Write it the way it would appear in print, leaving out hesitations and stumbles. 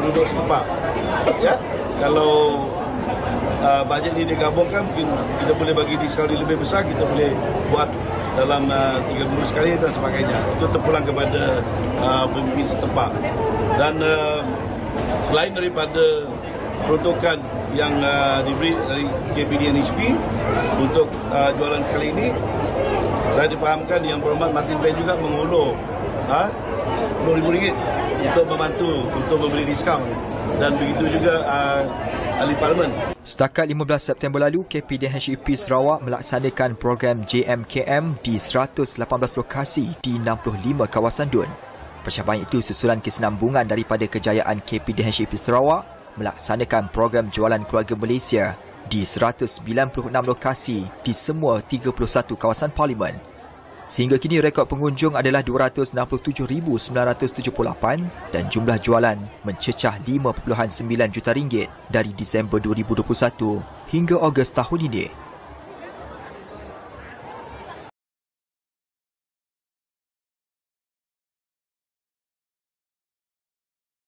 penduduk setempat. Ya, kalau bajet ini digabungkan, mungkin kita boleh bagi diskaun lebih besar, kita boleh buat dalam 3 minggu sekali dan sebagainya. Itu terpulang kepada pemimpin setempat. Dan selain daripada peruntukan yang diberi dari KPD NHP untuk jualan kali ini, saya dipahamkan Yang Berhormat Martin Pen juga mengulur RM10,000 untuk membantu untuk memberi diskaun, dan begitu juga ahli parlimen. Setakat 15 September lalu, KPDHEP Sarawak melaksanakan program JMKM di 118 lokasi di 65 kawasan DUN. Pencapaian itu susulan kesinambungan daripada kejayaan KPDHEP Sarawak melaksanakan program jualan keluarga Malaysia di 196 lokasi di semua 31 kawasan parlimen. Sehingga kini rekod pengunjung adalah 267,978 dan jumlah jualan mencecah RM5.9 juta dari Disember 2021 hingga Ogos tahun ini.